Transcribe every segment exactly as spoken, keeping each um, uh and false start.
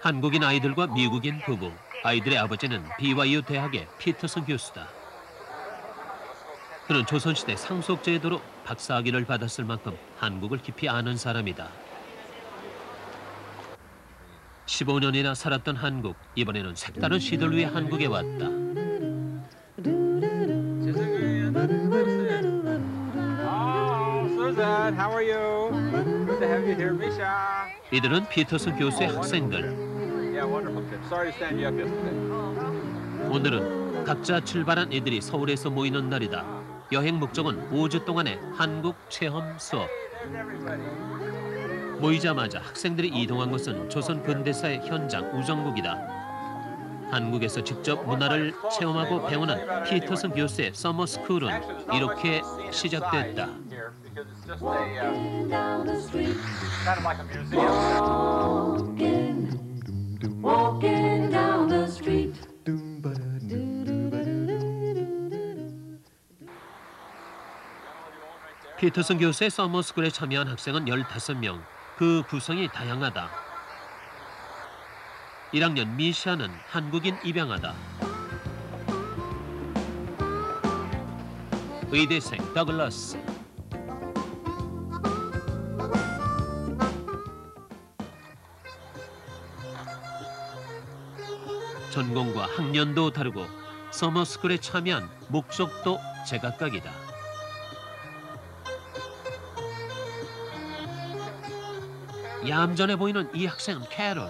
한국인 아이들과 미국인 부부, 아이들의 아버지는 비와이유 대학의 피터슨 교수다. 그는 조선시대 상속제도로 박사학위를 받았을 만큼 한국을 깊이 아는 사람이다. 십오 년이나 살았던 한국, 이번에는 색다른 시도를 위해 한국에 왔다. 이들은 피터슨 교수의 학생들. 오늘은 각자 출발한 이들이 서울에서 모이는 날이다. 여행 목적은 오 주 동안의 한국 체험 수업. 모이자마자 학생들이 이동한 곳은 조선 근대사의 현장 우정국이다. 한국에서 직접 문화를 체험하고 배우는 피터슨 교수의 서머 스쿨은 이렇게 시작됐다. Walking down the street. 피터슨 교수의 서머스쿨에 참여한 학생은 열다섯 명. 그 구성이 다양하다. 일 학년 미샤는 한국인 입양아다. 의대생 더글라스. 전공과 학년도 다르고 서머스쿨에 참여한 목적도 제각각이다. 얌전해 보이는 이 학생은 캐롤.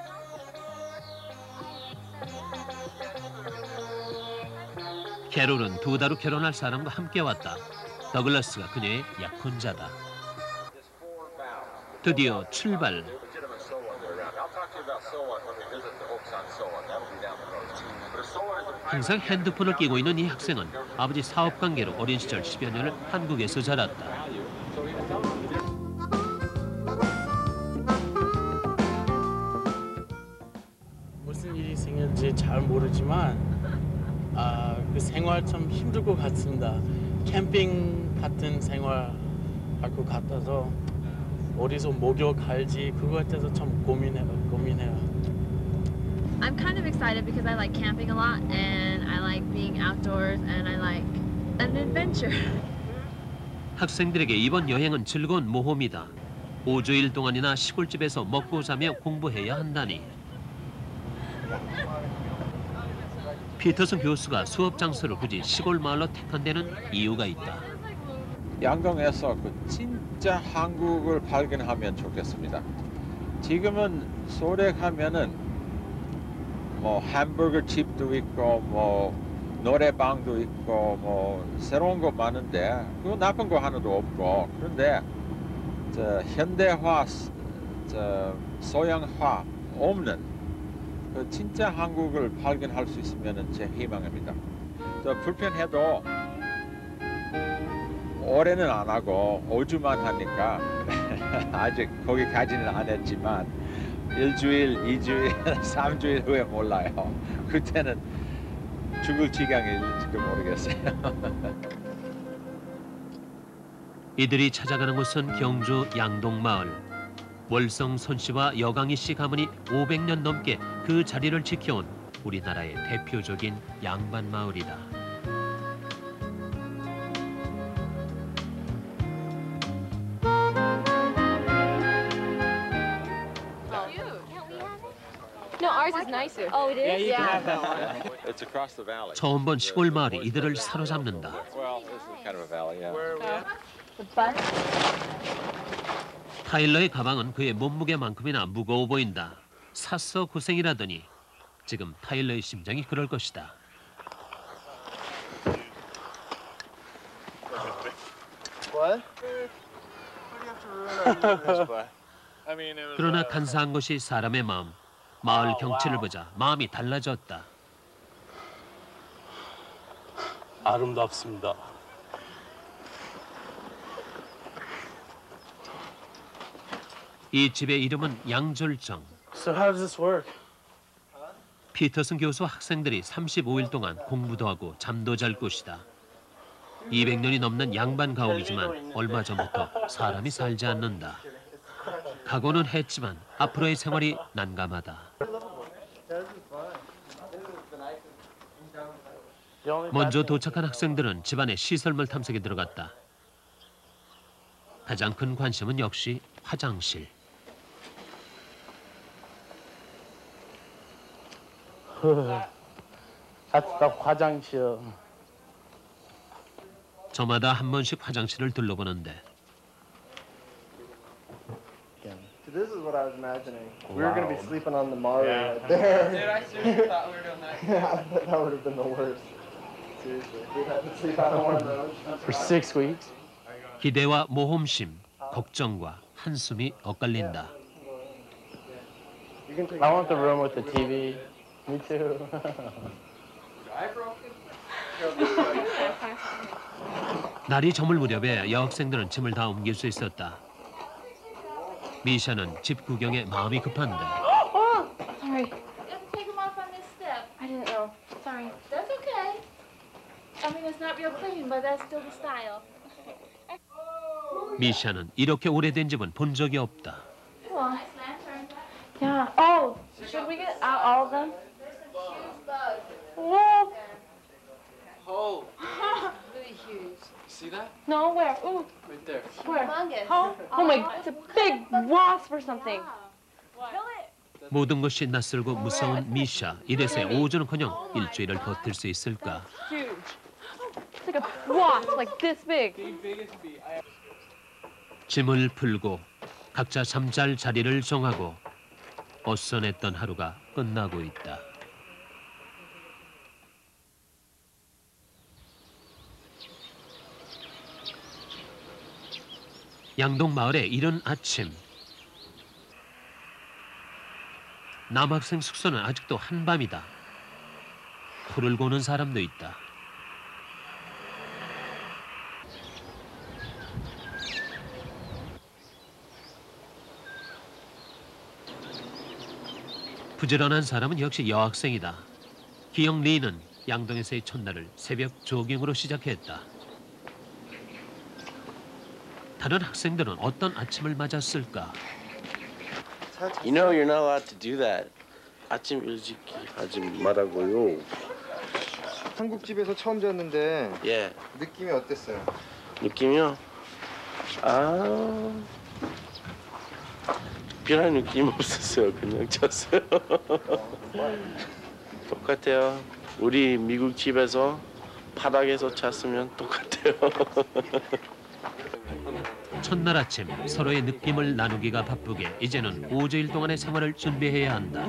캐롤은 두 달 후 결혼할 사람과 함께 왔다. 더글라스가 그녀의 약혼자다. 드디어 출발. 항상 핸드폰을 끼고 있는 이 학생은 아버지 사업관계로 어린 시절 십여 년을 한국에서 자랐다. 무슨 일이 생겼는지 잘 모르지만 아, 그 생활 참 힘들 것 같습니다. 캠핑 같은 생활 할 것 같아서 어디서 목욕할지 그거에 대해서 참 고민해요. 고민해요. I'm kind of excited because I like camping a lot and I like being outdoors and I like an adventure. 학생들에게 이번 여행은 즐거운 모험이다. 오 주일 동안이나 시골집에서 먹고 자며 공부해야 한다니. 피터슨 교수가 수업 장소를 굳이 시골 마을로 택한 데는 이유가 있다. 양동에서 그 진짜 한국을 발견하면 좋겠습니다. 지금은 서울에 가면은 뭐 햄버거 집도 있고 뭐 노래방도 있고 뭐 새로운 거 많은데 그거 나쁜 거 하나도 없고, 그런데 저 현대화, 저 서양화 없는 그 진짜 한국을 발견할 수 있으면 제 희망입니다. 저 불편해도 올해는 안 하고 오 주만 하니까 아직 거기까지는 안 했지만 일주일, 이주일, 삼주일 후에 몰라요. 그때는 죽을 지경일지도 모르겠어요. 이들이 찾아가는 곳은 경주 양동마을. 월성 손씨와 여강희 씨 가문이 오백 년 넘게 그 자리를 지켜온 우리나라의 대표적인 양반 마을이다. No, ours is nicer. Oh, it is? Yeah, you can have that one. It's across the valley. 처음 본 시골 마을이 이들을 사로잡는다. Well, this is kind of a valley, yeah. Where are we at? The bus? 타일러의 가방은 그의 몸무게만큼이나 무거워 보인다. 샀어 고생이라더니 지금 타일러의 심정이 그럴 것이다. What? 그러나 간사한 것이 사람의 마음. 마을 경치를 보자 마음이 달라졌다. 아름답습니다. 이 집의 이름은 양졸정. So how does this work? 피터슨 교수 학생들이 삼십오 일 동안 공부도 하고 잠도 잘 곳이다. 이백 년이 넘는 양반 가옥이지만 얼마 전부터 사람이 살지 않는다. 각오는 했지만 앞으로의 생활이 난감하다. 먼저 도착한 학생들은 집안의 시설물 탐색에 들어갔다. 가장 큰 관심은 역시 화장실. That's the 화장실. 저마다 한 번씩 화장실을 둘러보는데 This is what I was imagining. We were going to be sleeping on the Mari right there. Dude, I seriously thought we were doing that. That would have been the worst. Seriously. We'd have to sleep out on one of those. For six weeks. 기대와 모험심, 걱정과 한숨이 엇갈린다. You can take I want the room with the T V. Me too. I broke it. 날이 저물 무렵에 여학생들은 짐을 다 옮길 수 있었다. 미샤는 집 구경에 마음이 급한데 Oh, sorry. You have to take them off on this step. I didn't know. Sorry. That's okay. I mean, it's not real clean, but that's still the style. 미샤는 이렇게 오래된 집은 본 적이 없다. Well, yeah. Oh, should we get out all of them? Whoa. Oh, really huge. See that? No, where? Ooh, Right there. where? Oh, oh my, it's a big wasp or something. 모든 것이 낯설고 무서운 미샤. 이래서야 오전은커녕 일주일을 버틸 수 있을까. Huge. It's like a wasp, like this big. Biggest bee. I 짐을 풀고 각자 잠잘 자리를 정하고 어선했던 하루가 끝나고 있다. 양동 마을의 이른 아침. 남학생 숙소는 아직도 한밤이다. 풀을 고는 사람도 있다. 부지런한 사람은 역시 여학생이다. 기영 리는 양동에서의 첫날을 새벽 조깅으로 시작했다. 다른 학생들은 어떤 아침을 맞았을까? You know you're not allowed to do that. 아침 일찍 하지 말라고요. 한국 집에서 처음 잤는데 예. 느낌이 어땠어요? 느낌이요? 아, 특별한 느낌 없었어요. 그냥 잤어요. 똑같아요. 우리 미국 집에서 바닥에서 잤으면 똑같아요. 첫날 아침 서로의 느낌을 나누기가 바쁘게 이제는 오주일 동안의 생활을 준비해야 한다.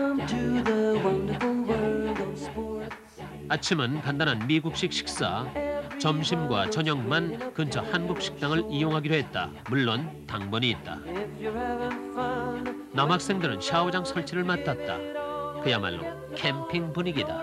아침은 간단한 미국식 식사, 점심과 저녁만 근처 한국 식당을 이용하기로 했다. 물론 당번이 있다. 남학생들은 샤워장 설치를 맡았다. 그야말로 캠핑 분위기다.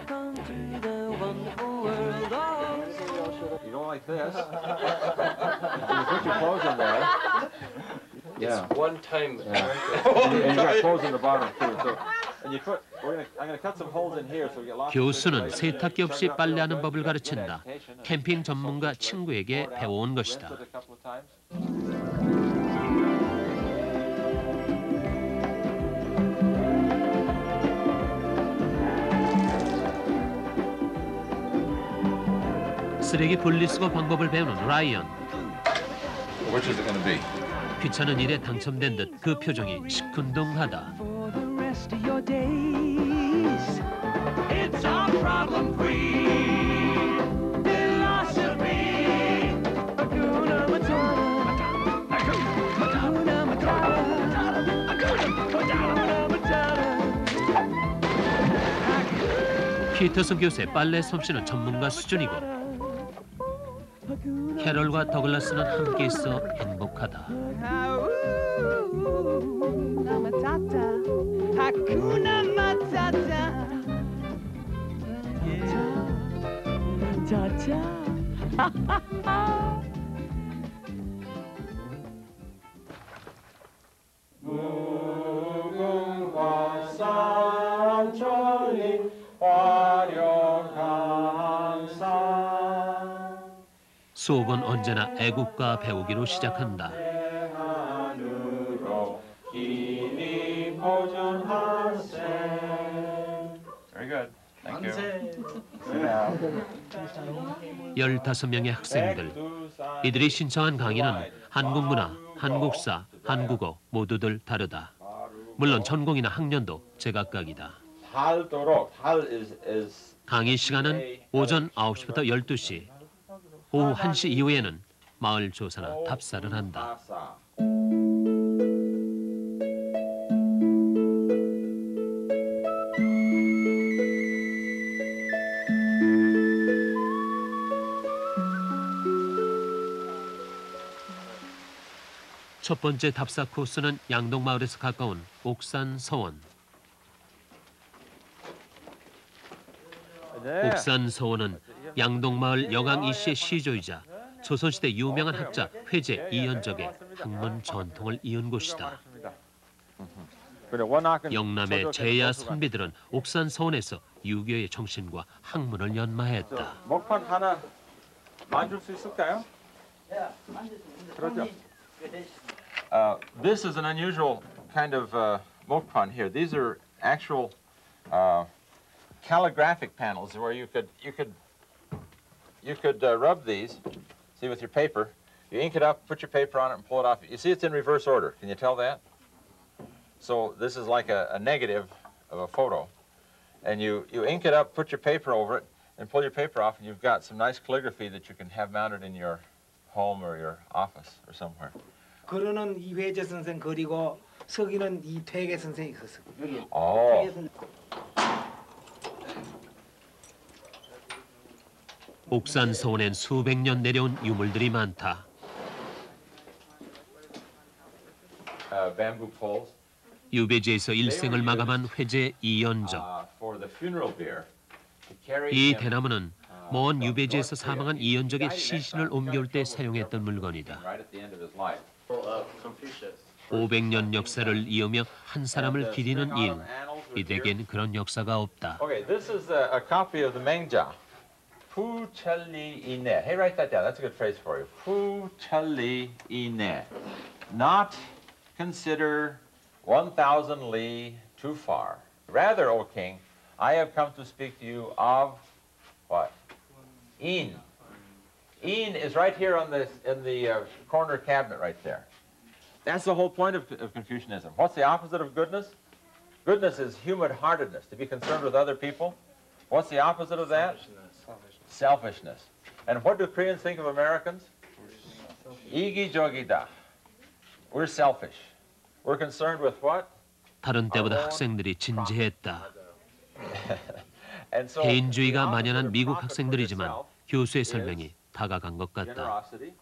You don't like this. You put your clothes in there. Yeah. One time. Yeah. And you got clothes in the bottom too. So, and you put. We're gonna. I'm gonna cut some holes in here so we get lots. 교수는 세탁기 없이 빨래하는 법을 가르친다. 캠핑 전문가 친구에게 배워온 것이다. 쓰레기 분리수거 방법을 배우는 라이언. Which is it gonna be? 귀찮은 일에 당첨된 듯 그 표정이 시큰둥하다. 피터슨 교수의 빨래 솜씨는 전문가 수준이고 캐럴과 더글라스는 함께 있어 행복하다. 무궁화 산천리 화려한 산 수업은 언제나 애국가 배우기로 시작한다. Very good. Thank you. 열다섯 명의 학생들. 이들이 신청한 강의는 한국 문화, 한국사, 한국어 모두들 다르다. 물론 전공이나 학년도 제각각이다. 강의 시간은 오전 아홉 시부터 열두 시, 오후 한 시 이후에는 마을 조사나 답사를 한다. 첫 번째 답사 코스는 양동마을에서 가까운 옥산 서원. 옥산 서원은 양동마을 영왕 이씨의 시조이자 조선시대 유명한 학자 회제 이연적의 학문 전통을 이은 곳이다. 영남의 제야 선비들은 옥산 서원에서 유교의 정신과 학문을 연마했다. 먹판 하나 만질 수 있을까요? 그렇죠. Uh, this is an unusual kind of uh, mokpan here. These are actual uh, calligraphic panels where you could you could you could uh, rub these. See, with your paper, you ink it up, put your paper on it, and pull it off. You see, it's in reverse order. Can you tell that? So this is like a, a negative of a photo, and you you ink it up, put your paper over it, and pull your paper off, and you've got some nice calligraphy that you can have mounted in your home or your office or somewhere. 그러는 이회재 선생 그리고 서기는 이퇴계 선생이 있었어. 여기. 오. 옥산 서원엔 수백 년 내려온 유물들이 많다. Uh, bamboo poles. 유배지에서 일생을 마감한 회제 이연적. Uh, for the funeral bier. To carry 이 him, 대나무는 먼 유배지에서 사망한 이연적의 시신을 옮겨올 때 사용했던 물건이다. right at the end of his life. 오백 년 역사를 이으며 한 사람을 기리는 일. 이들에겐 그런 역사가 없다. Okay, this is a, a copy of the Mengja. Pu chali ine. Hey, write that down. That's a good phrase for you. Pu chali ine. Not consider one thousand li too far. Rather, O king, I have come to speak to you of what? In. In is right here on the in the uh, corner cabinet right there. That's the whole point of, of Confucianism. What's the opposite of goodness? Goodness is human-heartedness, to be concerned with other people. What's the opposite of that? Selfishness. Selfishness. And what do Koreans think of Americans? 이기적이다. We're selfish. We're concerned with what? 다른 때보다 학생들이 진지했다. And so, 개인주의가 만연한 미국 학생들이지만 교수의 설명이 다가간 것 같다.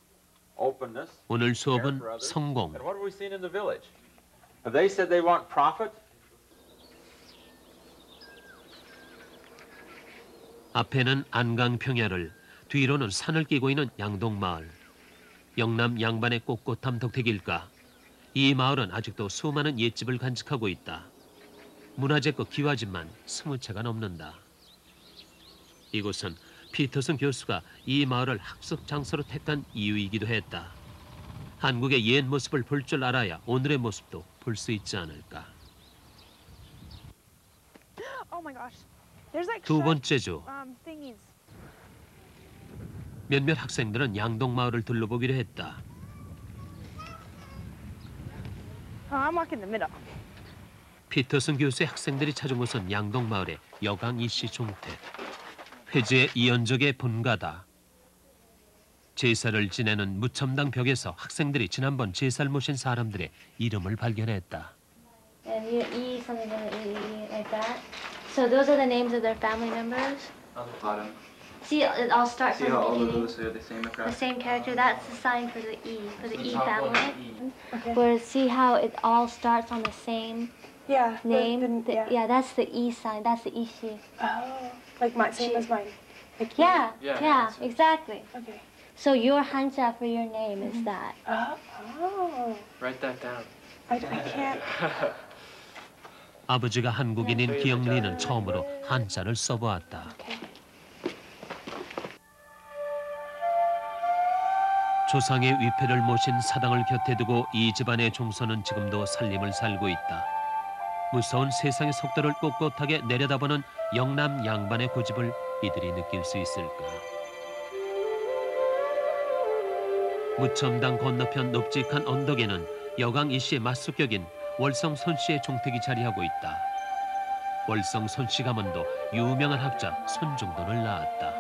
오늘 수업은 성공. And what have we seen in the village? Have they said they want profit? 앞에는 안강 평야를, 뒤로는 산을 끼고 있는 양동마을. 영남 양반의 꼿꼿함 덕택일까? 이 마을은 아직도 수많은 옛집을 간직하고 있다. 문화재급 기와집만 스무 채가 넘는다. 이곳은 피터슨 교수가 이 마을을 학습 장소로 택한 이유이기도 했다. 한국의 옛 모습을 볼 줄 알아야 오늘의 모습도 볼 수 있지 않을까. 두 번째 주. 몇몇 학생들은 양동마을을 둘러보기로 했다. 피터슨 교수의 학생들이 찾은 곳은 양동마을의 여강 이씨 종택. 회제 이연적의 본가다. 제사를 지내는 무첨당 벽에서 학생들이 지난번 제사를 모신 사람들의 이름을 발견했다. And you E something E, E like that. So those are the names of their family members. On the bottom. See, it all starts See from how the all of beginning. those are the same across? The same character. That's the sign for the E, for the The E top one, family. E. Okay. Where see how it all starts on the same Yeah. the- name. the- The- yeah. yeah, that's the E sign. That's the Ishi. Oh, like my same as mine. Like Yeah, Yeah, yeah, that's right. exactly. Okay. So your hanja for your name is that. Oh. Oh. Write that down. I, I can't. 아버지가 한국인인 기영리는 처음으로 한자를 써보았다. 조상의 위패를 모신 사당을 곁에 두고 이 집안의 종소는 지금도 살림을 살고 있다. 무서운 세상의 속도를 꼿꼿하게 내려다보는 영남 양반의 고집을 이들이 느낄 수 있을까? 무첨당 건너편 높직한 언덕에는 여강 이 씨의 맞수격인 월성 손 씨의 종택이 자리하고 있다. 월성 손 씨 가문도 유명한 학자 손중돈을 낳았다.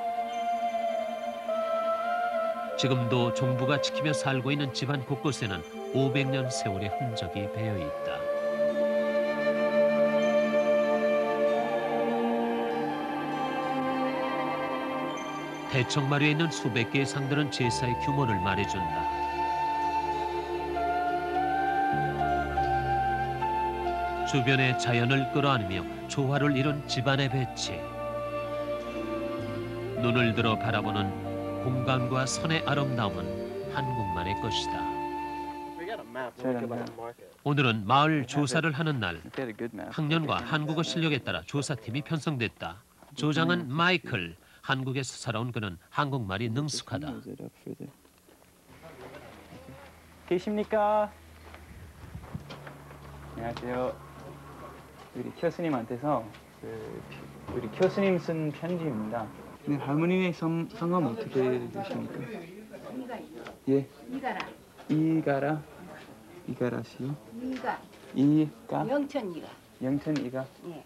지금도 종부가 지키며 살고 있는 집안 곳곳에는 오백 년 세월의 흔적이 배어 있다. 대청마루에 있는 수백 개의 상들은 제사의 규모를 말해준다. 주변의 자연을 끌어안으며 조화를 이룬 집안의 배치. 눈을 들어 바라보는 공간과 선의 아름다움은 한국만의 것이다. 오늘은 마을 조사를 하는 날. 학년과 한국어 실력에 따라 조사팀이 편성됐다. 조장은 마이클. 한국에서 살아온 그는 한국말이 능숙하다. 계십니까? 안녕하세요. 우리 교수님한테서 그 우리 교수님 쓴 편지입니다. 네, 할머니의 성, 성함 어떻게 되십니까? 예. 이가라. 이가라. 이가라 씨요? 이가. 이가. 영천 이가. 영천 이가. 예.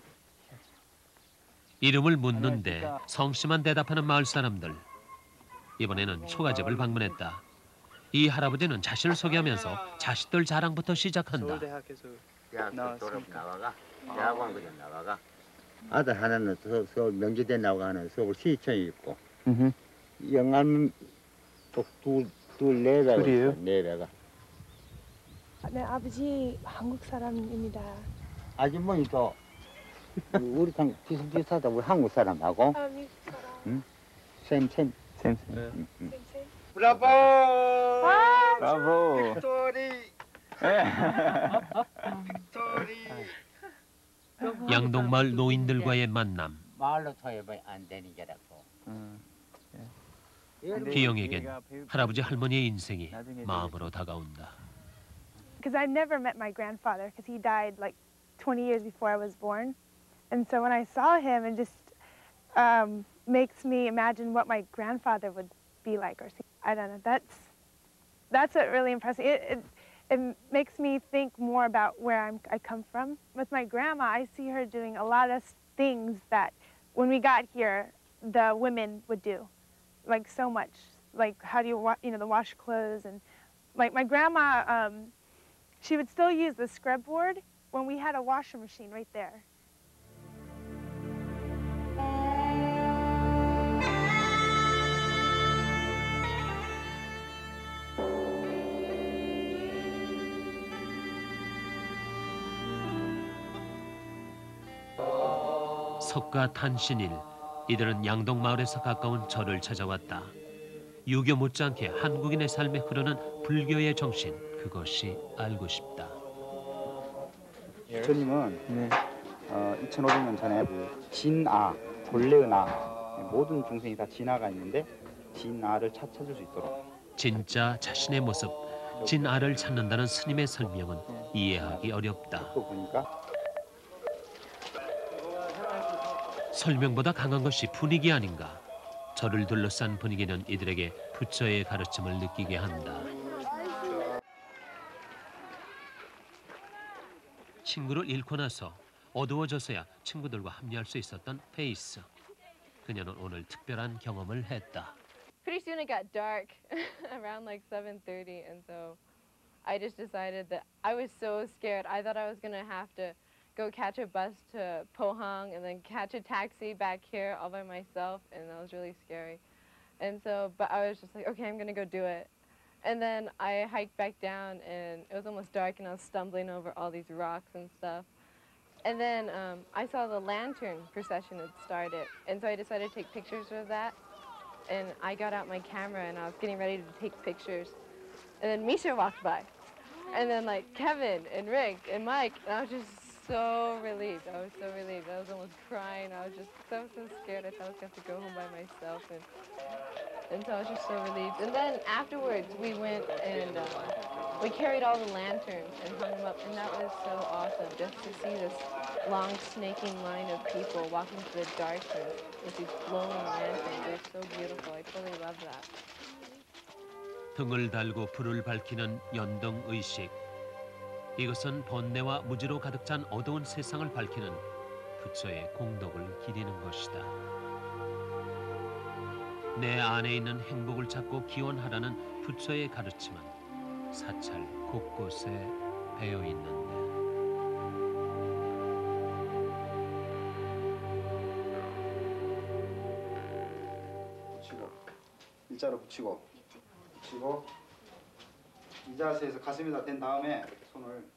이름을 묻는데 성씨만 대답하는 마을 사람들. 이번에는 초가집을 방문했다. 이 할아버지는 자신을 소개하면서 자식들 자랑부터 시작한다. 대학교 졸업 나와가 대학원 그냥 나와가 아들 하나는 서, 서울 명지대 나와가 하는 서울 시청에 있고 영암 둘둘 내려가 있어 내려가. 네, 아버지 한국 사람입니다. 아주머니도 우리 강 비슷비슷하다. 우리 한국 사람하고. 아, 미국 사람. 응? 쌤쌤. 쌤쌤. 응, 응. 브라보! 브라보! 빅토리! 빅토리! 양동마을 노인들과의 만남. 말로 토해봐야 안 되는 게라고. 기영에겐 할아버지 할머니의 인생이 마음으로 다가온다. Because I never met my grandfather because he died like twenty years before I was born. And so when I saw him, it just um, makes me imagine what my grandfather would be like. Or I don't know. That's that's what really impressed me. It, it, it makes me think more about where I'm, I come from. With my grandma, I see her doing a lot of things that when we got here, the women would do, like so much. Like how do you wa you know the wash clothes and like my grandma, um, she would still use the scrub board when we had a washer machine right there. 석가 탄신일, 이들은 양동마을에서 가까운 절을 찾아왔다. 유교 못지않게 한국인의 삶에 흐르는 불교의 정신, 그것이 알고 싶다. 부처님은 네. 어, 이천오백 년 전에 그 진아, 본래의 나, 모든 중생이 다 진아가 있는데 진아를 찾을 수 있도록. 진짜 자신의 모습, 진아를 찾는다는 스님의 설명은 이해하기 어렵다. 보니까 설명보다 강한 것이 분위기 아닌가. 절을 둘러싼 분위기는 이들에게 부처의 가르침을 느끼게 한다. 친구를 잃고 나서 어두워져서야 친구들과 합류할 수 있었던 페이스. 그녀는 오늘 특별한 경험을 했다. Pretty soon it got dark around like seven thirty, and so I just decided that I was so scared. I thought I was gonna have to go catch a bus to Pohang and then catch a taxi back here all by myself, and that was really scary. And so, but I was just like, okay, I'm gonna go do it. And then I hiked back down, and it was almost dark, and I was stumbling over all these rocks and stuff. And then um, I saw the lantern procession had started, and so I decided to take pictures of that. And I got out my camera, and I was getting ready to take pictures. And then Misha walked by, and then like Kevin and Rick and Mike, and I was just so relieved. I was so relieved. I was almost crying. I was just so, so scared. I thought I was going to have to go home by myself. And, and so I was just so relieved. And then afterwards, we went and uh, we carried all the lanterns and hung them up, and that was so awesome, just to see this long snaking line of people walking through the darkness with these glowing lanterns. They're so beautiful. I totally love that. 등을 달고 불을 밝히는 연등 의식. 이것은 번뇌와 무지로 가득 찬 어두운 세상을 밝히는 부처의 공덕을 기리는 것이다. 내 안에 있는 행복을 찾고 기원하라는 부처의 가르침은 사찰 곳곳에 배어 있는데. 붙이고 일자로 붙이고 붙이고 이 자세에서 가슴이 다 된 다음에 손을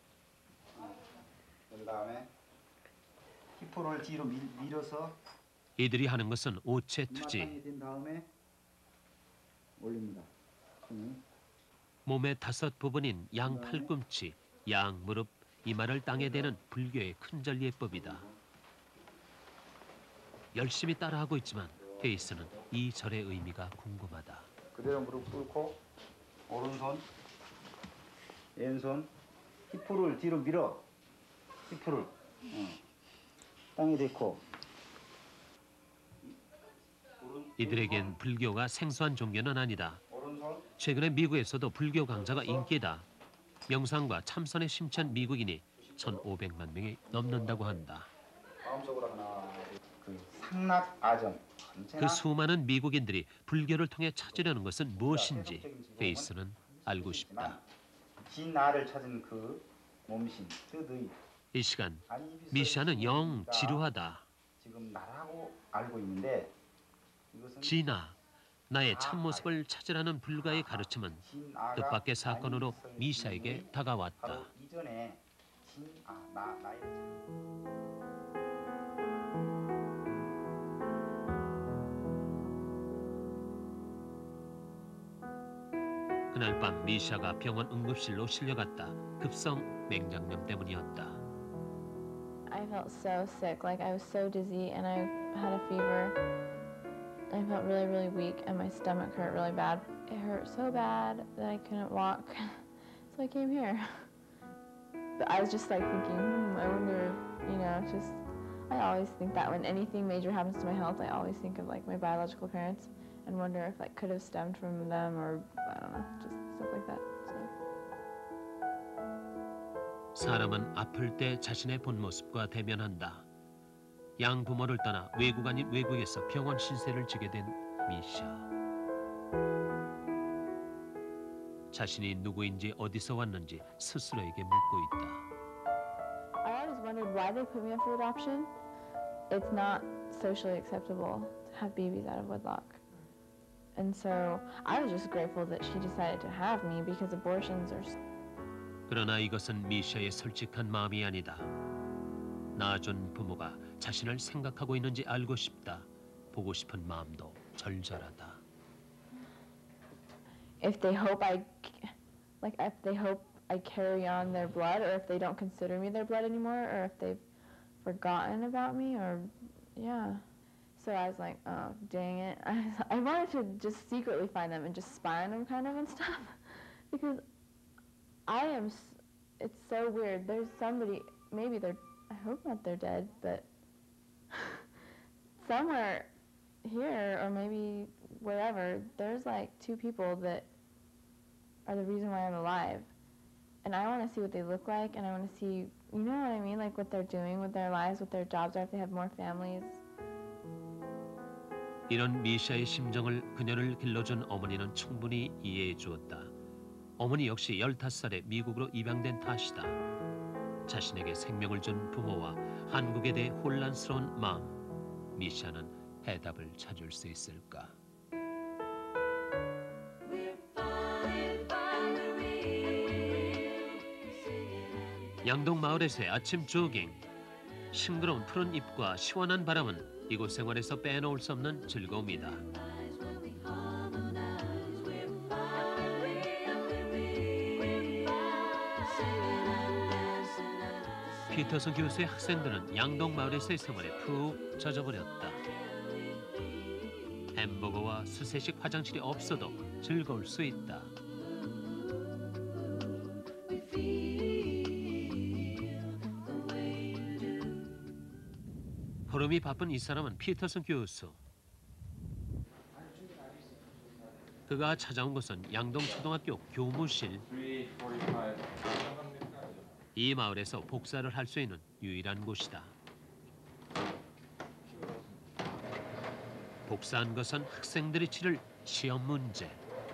된 다음에 힙을 뒤로 밀, 밀어서 이들이 하는 것은 오체투지. 된 다음에 올립니다. 손을. 몸의 다섯 부분인 양 팔꿈치, 양 무릎, 이마를 땅에 대는 불교의 큰절 예법이다. 열심히 따라하고 있지만 페이스는 이 절의 의미가 궁금하다. 그대로 무릎 꿇고 오른손, 왼손, 힙을 뒤로 밀어. 힙을 어. 땅에 대고. 이들에겐 불교가 생소한 종교는 아니다. 최근에 미국에서도 불교 강좌가 인기다. 명상과 참선에 심취한 미국인이 천오백만 명이 넘는다고 한다. 마음속으로 하나, 그 상락 아정. 그 수많은 미국인들이 불교를 통해 찾으려는 것은 무엇인지 페이스는 알고 싶다. 진 나를 찾은 그 몸신, 뜻의. 이 시간 미샤는 영 지루하다. 지금 나라고 알고 있는데 이것은 진아, 나의 참모습을 찾으라는 불가의 가르침은 뜻밖의 사건으로 미샤에게 다가왔다. 바로 이전에 진, 아, 나, 나의 그날 밤 미샤가 병원 응급실로 실려갔다. 급성 맹장염 때문이었다. I felt so sick, like I was so dizzy and I had a fever. I felt really, really weak and my stomach hurt really bad. It hurt so bad that I couldn't walk, so I came here. But I was just like thinking, hmm, I wonder, you know, just, I always think that when anything major happens to my health, I always think of like my biological parents and wonder if that could have stemmed from them or, I don't know, just stuff like that. So. 사람은 아플 때 자신의 본 모습과 대면한다. 양 부모를 떠나 외국 아닌 외국에서 병원 신세를 지게 된 미샤. 자신이 누구인지 어디서 왔는지 스스로에게 묻고 있다. I always wondered why they put me up for adoption. It's not socially acceptable to have babies out of wedlock. And so I was just grateful that she decided to have me because abortions are. 그러나 이것은 미샤의 솔직한 마음이 아니다. 낳아준 부모가 자신을 생각하고 있는지 알고 싶다. 보고 싶은 마음도 절절하다. If they hope I, like if they hope I carry on their blood, or if they don't consider me their blood anymore, or if they've forgotten about me, or yeah. So I was like, oh, dang it. I, I wanted to just secretly find them and just spy on them kind of and stuff. Because I am, it's so weird. There's somebody, maybe they're, I hope not they're dead, but somewhere here or maybe wherever, there's like two people that are the reason why I'm alive. And I want to see what they look like, and I want to see, you know what I mean, like what they're doing with their lives, what their jobs are, if they have more families. 이런 미샤의 심정을 그녀를 길러준 어머니는 충분히 이해해 주었다. 어머니 역시 열다섯 살에 미국으로 입양된 탓이다. 자신에게 생명을 준 부모와 한국에 대해 혼란스러운 마음. 미샤는 해답을 찾을 수 있을까? 양동 마을에서의 아침 조깅. 싱그러운 푸른 잎과 시원한 바람은 이곳 생활에서 빼놓을 수 없는 즐거움이다. 피터슨 교수의 학생들은 양동 마을에서의 생활에 푹 젖어버렸다. 햄버거와 수세식 화장실이 없어도 즐거울 수 있다. 걸음이 바쁜 이 사람은 피터슨 교수. 그가 찾아온 곳은 양동초등학교 교무실. 이 마을에서 복사를 할 수 있는 유일한 곳이다. 복사한 것은 학생들이 치를 시험 문제.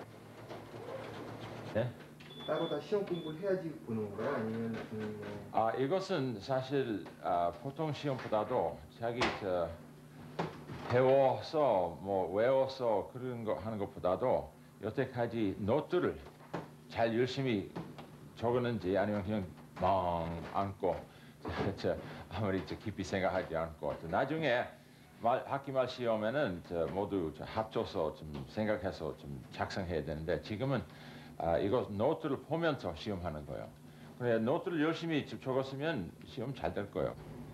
네? 따로 다 시험 공부를 해야지 보는 거야? 아니면 음, 뭐... 아, 이것은 사실 아, 보통 시험보다도 자기 저 배워서 뭐 외워서 그런 거 하는 것보다도 여태까지 노트를 잘 열심히 적었는지 아니면 그냥 멍 안고 저, 저, 아무리 저 깊이 생각하지 않고 나중에 말, 학기 말 시험에는 저 모두 저 합쳐서 좀 생각해서 좀 작성해야 되는데 지금은 아, 이거 노트를 보면서 시험하는 거예요. 그래 노트를 열심히 적었으면 시험 잘 될 거예요.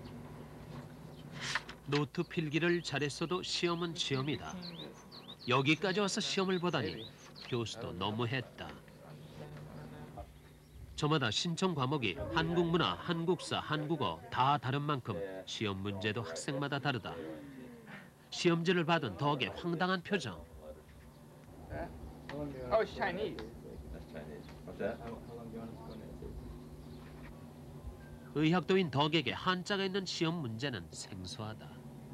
노트 필기를 잘했어도 시험은 시험이다. 여기까지 와서 시험을 보다니 교수도 너무했다. 저마다 신청 과목이 한국문화, 한국사, 한국어 다 다른 만큼 시험 문제도 학생마다 다르다. 시험지를 받은 덕의 황당한 표정. Oh, it's Chinese. What's that? 의학도인 덕에게 한자가 있는 시험 문제는 생소하다.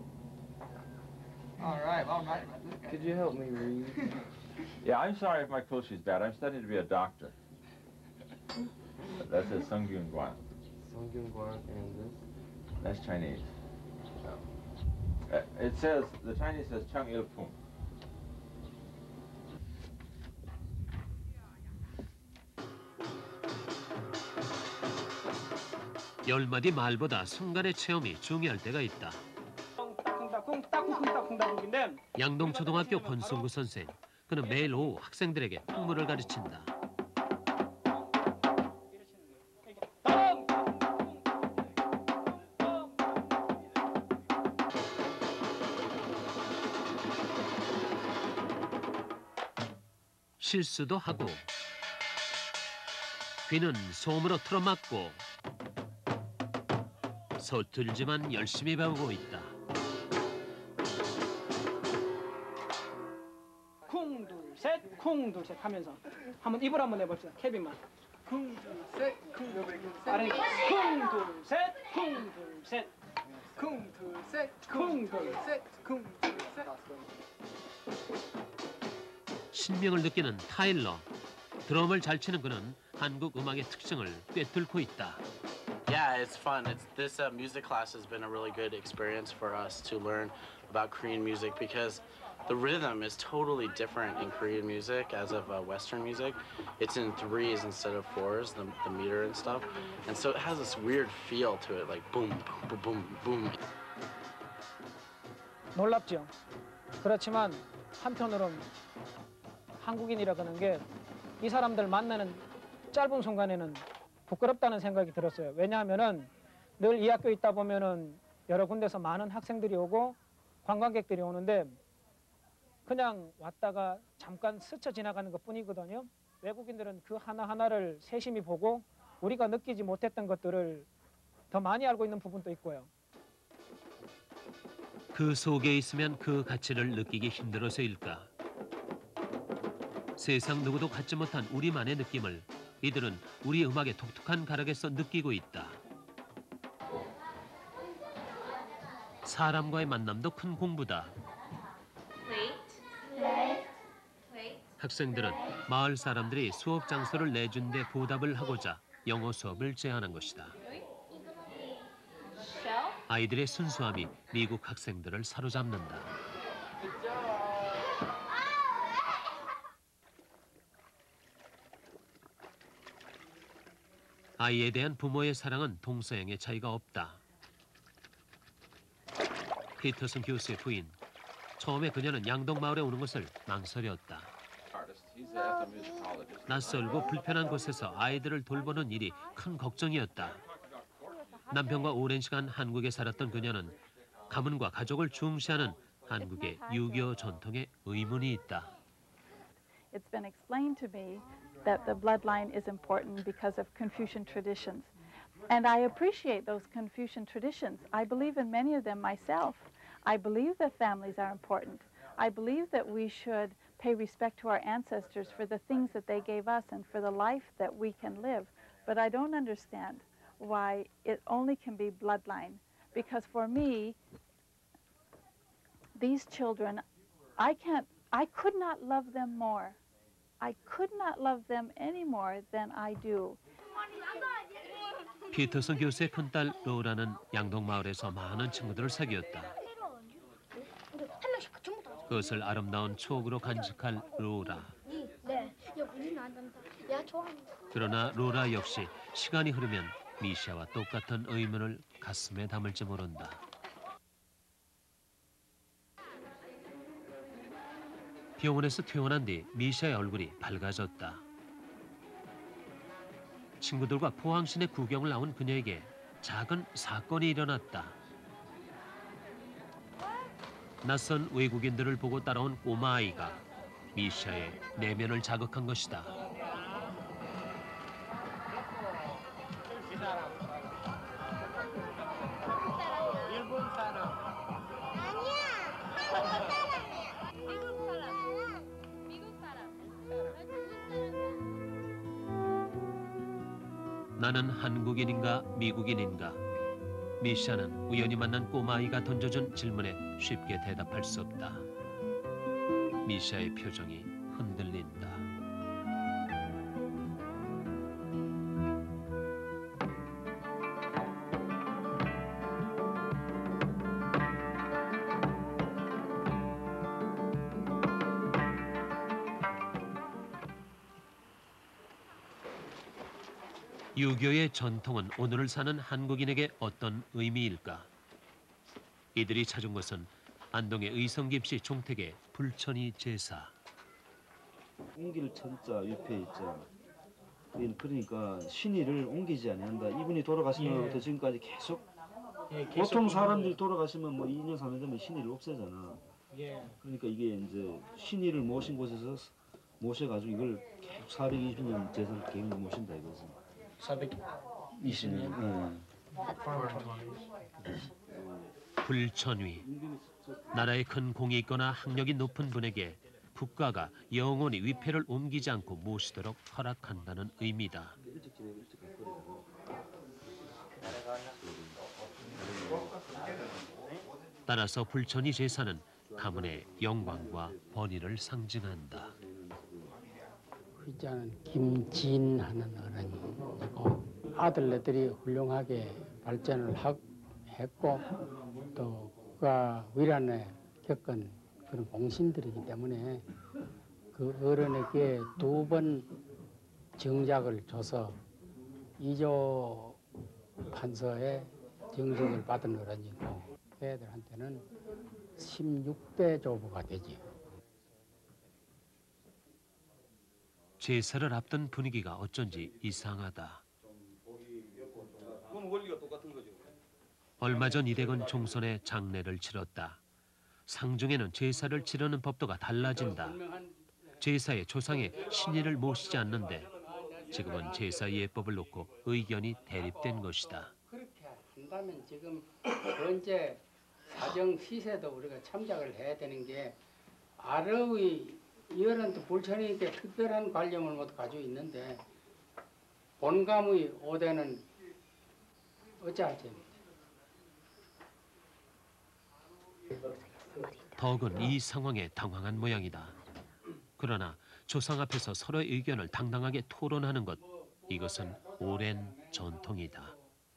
All right, all right. Could you help me read? Yeah, I'm sorry if my Kulshi is bad. I'm studying to be a doctor. That says Sungyun Guan. Sungyun Guan and this? That's Chinese. Uh, it says, the Chinese says Chung Il Pung. 열 마디 말보다 순간의 체험이 중요할 때가 있다. 양동초등학교 권순구 선생. 그는 매일 오후 학생들에게 풍물을 가르친다. 실수도 하고 귀는 솜으로 틀어막고 서툴지만 열심히 배우고 있다. 쿵, 둘, 셋, 쿵, 둘, 셋 하면서 한번 입을 한번 해봅시다. 케빈만. 쿵, 둘, 셋, 쿵, 둘, 셋. 아니, 쿵, 둘, 셋, 쿵, 둘, 셋. 쿵, 둘, 셋, 쿵, 둘, 셋, 쿵, 둘, 셋. 신명을 느끼는 타일러. 드럼을 잘 치는 그는 한국 음악의 특징을 꿰뚫고 있다. Yeah, it's fun. It's, this uh, music class has been a really good experience for us to learn about Korean music because the rhythm is totally different in Korean music as of uh, Western music. It's in threes instead of fours, the, the meter and stuff. And so it has this weird feel to it, like boom, boom, boom, boom. 놀랍죠. 그렇지만 한편으로는 한국인이라는 게 이 사람들 만나는 짧은 순간에는 부끄럽다는 생각이 들었어요. 왜냐하면은 늘 이 학교에 있다 보면은 여러 군데서 많은 학생들이 오고 관광객들이 오는데 그냥 왔다가 잠깐 스쳐 지나가는 것 뿐이거든요. 외국인들은 그 하나하나를 세심히 보고 우리가 느끼지 못했던 것들을 더 많이 알고 있는 부분도 있고요. 그 속에 있으면 그 가치를 느끼기 힘들어서일까? 세상 누구도 갖지 못한 우리만의 느낌을 이들은 우리 음악의 독특한 가락에서 느끼고 있다. 사람과의 만남도 큰 공부다. 학생들은 마을 사람들이 수업 장소를 내준 데 보답을 하고자 영어 수업을 제안한 것이다. 아이들의 순수함이 미국 학생들을 사로잡는다. 아이에 대한 부모의 사랑은 동서양의 차이가 없다. 피터슨 교수의 부인. 처음에 그녀는 양동마을에 오는 것을 망설였다. 낯설고 불편한 곳에서 아이들을 돌보는 일이 큰 걱정이었다. 남편과 오랜 시간 한국에 살았던 그녀는 가문과 가족을 중시하는 한국의 유교 전통에 의문이 있다. It's been explained to me that the bloodline is important because of Confucian traditions. And I appreciate those Confucian traditions. I believe in many of them myself. I believe that families are important. I believe that we should pay respect to our ancestors for the things that they gave us and for the life that we can live. But I don't understand why it only can be bloodline. Because for me, these children, I can't, I could not love them more. I could not love them any more than I do. 피터슨 교수의 큰딸 로라는 양동마을에서 많은 친구들을 사귀었다. 그것을 아름다운 추억으로 간직할 로라. 그러나 로라 역시 시간이 흐르면 미샤와 똑같은 의문을 가슴에 담을지 모른다. 병원에서 퇴원한 뒤 미샤의 얼굴이 밝아졌다. 친구들과 포항시내 구경을 나온 그녀에게 작은 사건이 일어났다. 낯선 외국인들을 보고 따라온 꼬마아이가 미샤의 내면을 자극한 것이다. 일본 사람. 아니야. 한국 사람이야. 미국 사람. 미국 사람. 나는 한국인인가 미국인인가? 미샤는 우연히 만난 꼬마아이가 던져준 질문에 쉽게 대답할 수 없다. 미샤의 표정이 흔들린다. 유교의 전통은 오늘을 사는 한국인에게 어떤 의미일까? 이들이 찾은 것은 안동의 의성김씨 종택의 불천이 제사. 옮길 천자 위패 있죠. 그러니까 신의를 옮기지 아니한다. 이분이 돌아가시면부터 예. 지금까지 계속, 예, 계속 보통 사람들이 돌아가시면 뭐 이 년 삼 년 되면 신의를 없애잖아. 예. 그러니까 이게 이제 신의를 모신 곳에서 모셔가지고 이걸 계속 사백이십 년 제사를 계속 모신다 이거지. 사백이십 년. 불천위. 나라에 큰 공이 있거나 학력이 높은 분에게 국가가 영원히 위패를 옮기지 않고 모시도록 허락한다는 의미다. 따라서 불천위 제사는 가문의 영광과 번위를 상징한다. 이자는 김진하는 어른이고 아들네들이 훌륭하게 발전을 하, 했고 또 그가 위란에 겪은 그런 공신들이기 때문에 그 어른에게 두 번 정작을 줘서 이조 판서의 정직을 받은 어른이고 애들한테는 십육 대 조부가 되지. 제사를 앞둔 분위기가 어쩐지 이상하다. 얼마 전 이댁은 총선에 장례를 치렀다. 상중에는 제사를 치르는 법도가 달라진다. 제사의 조상의 신의를 모시지 않는데 지금은 제사 예법을 놓고 의견이 대립된 것이다. 그렇게 한다면 지금 현재 사정 시세도 우리가 참작을 해야 되는 게 아래의 이어른도 불천이니까 특별한 관념을 모두 가지고 있는데 본감의 오대는 어찌할지. 덕은 이 상황에 당황한 모양이다. 그러나 조상 앞에서 서로의 의견을 당당하게 토론하는 것, 이것은 오랜 전통이다.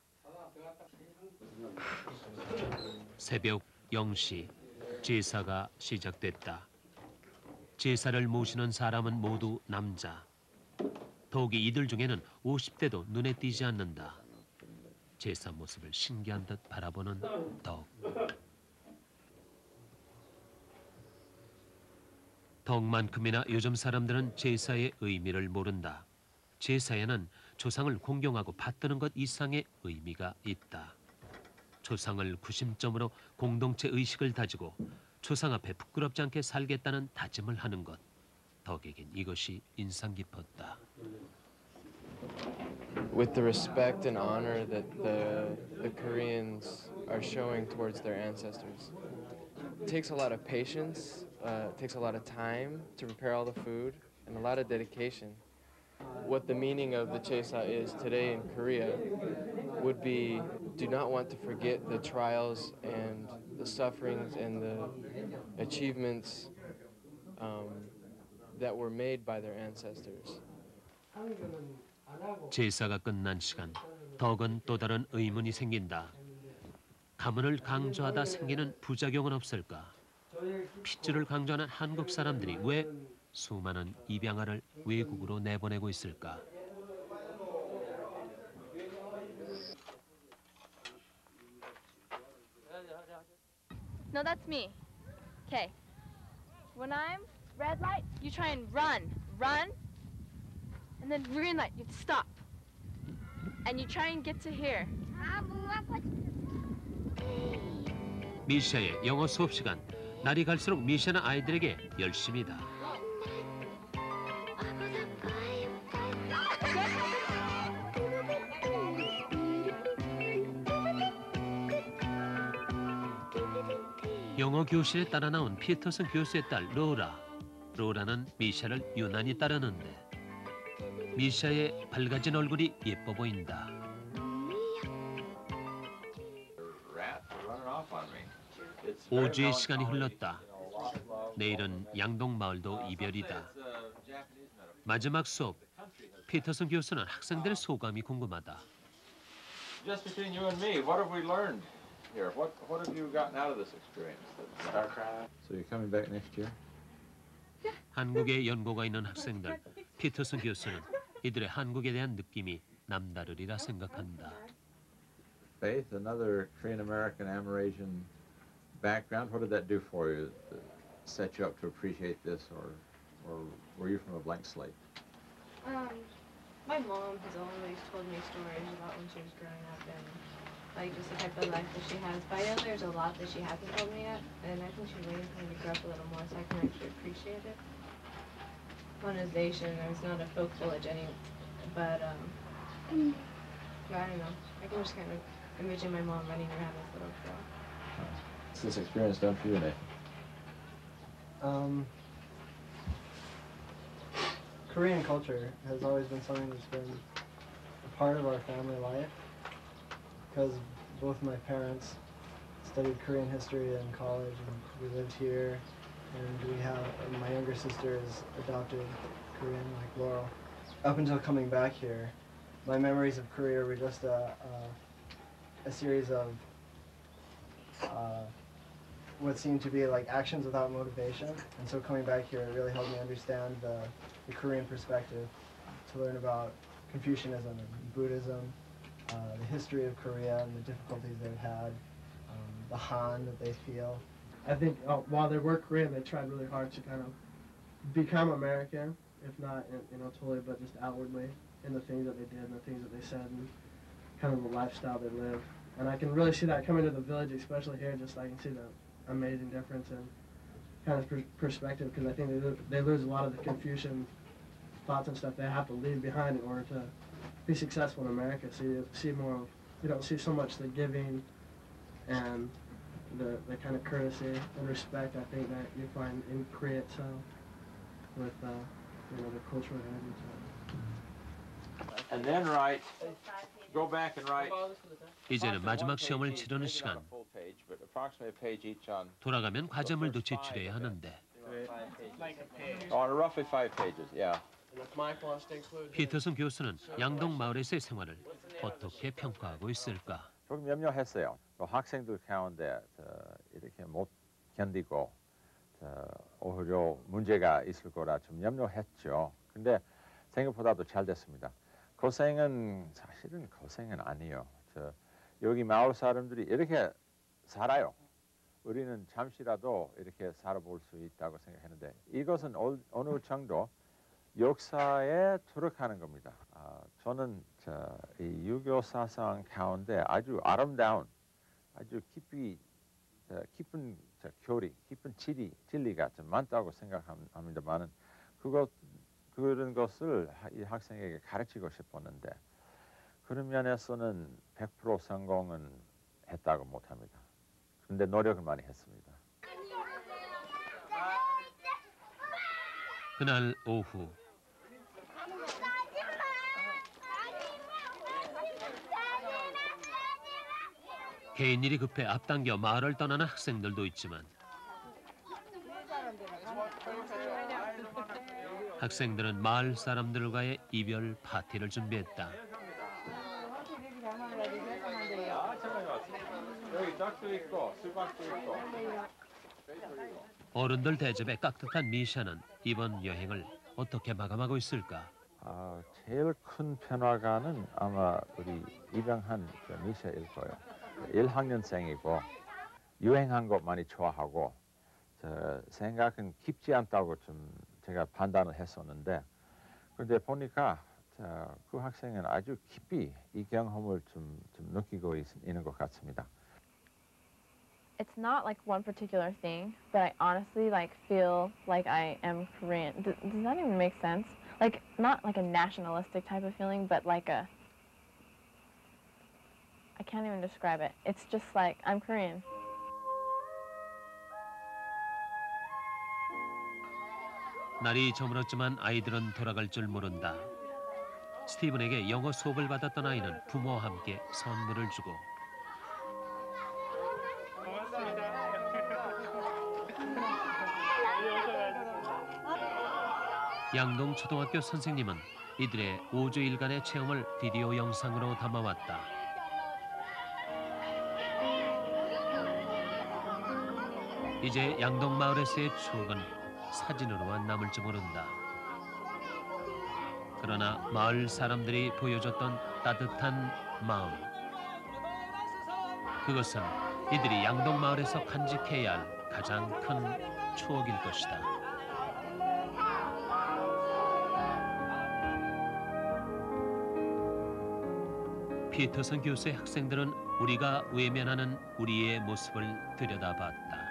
새벽 영 시 제사가 시작됐다. 제사를 모시는 사람은 모두 남자. 더욱이 이들 중에는 오십 대도 눈에 띄지 않는다. 제사 모습을 신기한 듯 바라보는 덕. 덕만큼이나 요즘 사람들은 제사의 의미를 모른다. 제사에는 조상을 공경하고 받드는 것 이상의 의미가 있다. 조상을 구심점으로 공동체 의식을 다지고 조상 앞에 부끄럽지 않게 살겠다는 다짐을 하는 것. 덕에겐 이것이 인상 깊었다. with the respect and honor that the, the Koreans are showing towards their ancestors. It takes a lot of patience, uh, it takes a lot of time to prepare all the food, and a lot of dedication. What the meaning of the Chesa is today in Korea would be, do not want to forget the trials and the sufferings and the achievements um, that were made by their ancestors. 제사가 끝난 시간, 덕은 또 다른 의문이 생긴다. 가문을 강조하다 생기는 부작용은 없을까? 핏줄을 강조하는 한국 사람들이 왜 수많은 입양아를 외국으로 내보내고 있을까? No, that's me. Okay. When I'm red light, you try and run. Run. And then green light, you stop. And you try and get to here. 미샤의 영어 수업 시간. 날이 갈수록 미샤는 아이들에게 열심이다. 영어 교실에 따라 나온 피터슨 교수의 딸 로라. 로라는 미샤를 유난히 따르는데 미샤의 밝아진 얼굴이 예뻐 보인다. 오 주의 시간이 흘렀다. 내일은 양동마을도 이별이다. 마지막 수업, 피터슨 교수는 학생들의 소감이 궁금하다. Just between you and me, what have we learned here? What what have you gotten out of this experience? So you're coming back next year? 한국에 연고가 있는 학생들, 피터슨 교수는 이들의 한국에 대한 느낌이 남다르리라 생각한다. Faith, another Korean-American Amerasian background. What did that do for you? Set you up to appreciate this, or, or were you from a blank slate? Um, my mom has always told me stories about when she was growing up and like just the type of life that she has. But I know there's a lot that she hasn't told me yet, and I think she raised me to grow up a little more so I can actually appreciate it. Colonization, there's not a folk village any, but um, but I don't know. I can just kind of envision my mom running around this little girl. What's this experience done for you, Nate? Um, Korean culture has always been something that's been a part of our family life because both my parents studied Korean history in college and we lived here, and we have, and my younger sister is adopted Korean like Laurel. Up until coming back here, my memories of Korea were just a, a, a series of uh, what seemed to be like actions without motivation, and so coming back here it really helped me understand the, the Korean perspective, to learn about Confucianism and Buddhism, uh, the history of Korea and the difficulties they've had, um, the Han that they feel. I think uh, while they were Korean, they tried really hard to kind of become American, if not, you know, totally, but just outwardly in the things that they did and the things that they said and kind of the lifestyle they lived. And I can really see that coming to the village, especially here, just I can see the amazing difference in kind of per perspective, because I think they, they lose a lot of the Confucian thoughts and stuff they have to leave behind in order to be successful in America. So you see more of, you don't see so much the giving and the, the kind of courtesy and respect, I think, that you find in Korea itself with, uh, you know, the cultural heritage. And then write, go back and write. 이제는 마지막 시험을 치르는 시간. 돌아가면 과제물도 제출해야 하는데. On roughly five pages, yeah. 피터슨 교수는 양동 마을에서의 생활을 어떻게 평가하고 있을까? 조금 염려했어요. 또 학생들 가운데 저, 이렇게 못 견디고 저, 오히려 문제가 있을 거라 좀 염려했죠. 근데 생각보다도 잘 됐습니다. 고생은 사실은 고생은 아니에요. 저, 여기 마을 사람들이 이렇게 살아요. 우리는 잠시라도 이렇게 살아볼 수 있다고 생각했는데 이것은 어, 어느 정도 역사에 투력하는 겁니다. 아, 저는 저, 이 유교 사상 가운데 아주 아름다운, 아주 깊이 저, 깊은 저, 교리, 깊은 진리, 진리가 좀 많다고 생각합니다만은 그것 그런 것을 이 학생에게 가르치고 싶었는데 그런 면에서는 백 퍼센트 성공은 했다고 못합니다. 그런데 노력을 많이 했습니다. 그날 오후 개인 일이 급해 앞당겨 마을을 떠나는 학생들도 있지만 학생들은 마을 사람들과의 이별 파티를 준비했다. 여기 짝도 있고 수박도 있고. 어른들 대접에 깍듯한 미샤는 이번 여행을 어떻게 마감하고 있을까? 아, 제일 큰 변화가는 아마 우리 입양한 그 미샤일 거예요. 일 학년생이고 유행한 거 많이 좋아하고 저 생각은 깊지 않다고 좀 제가 판단을 했었는데 그런데 보니까 자, 그 학생은 아주 깊이 이 경험을 좀, 좀 느끼고 있, 있는 것 같습니다. It's not like one particular thing, but I honestly like feel like I am Korean. D does that even make sense? Like not like a nationalistic type of feeling, but like a I can't even describe it. It's just like I'm Korean. 날이 저물었지만 아이들은 돌아갈 줄 모른다. 스티븐에게 영어 수업을 받았던 아이는 부모와 함께 선물을 주고 양동 초등학교 선생님은 이들의 오 주일간의 체험을 비디오 영상으로 담아왔다. 이제 양동 마을에서의 추억은 사진으로만 남을지 모른다. 그러나 마을 사람들이 보여줬던 따뜻한 마음. 그것은 이들이 양동 마을에서 간직해야 할 가장 큰 추억일 것이다. 피터슨 교수의 학생들은 우리가 외면하는 우리의 모습을 들여다봤다.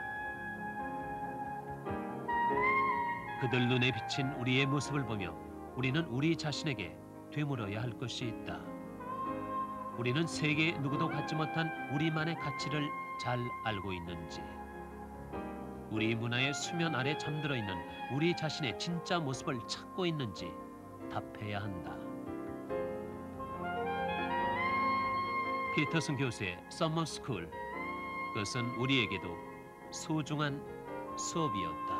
그들 눈에 비친 우리의 모습을 보며 우리는 우리 자신에게 되물어야 할 것이 있다. 우리는 세계 누구도 갖지 못한 우리만의 가치를 잘 알고 있는지, 우리 문화의 수면 아래 잠들어 있는 우리 자신의 진짜 모습을 찾고 있는지 답해야 한다. 피터슨 교수의 서머 스쿨, 그것은 우리에게도 소중한 수업이었다.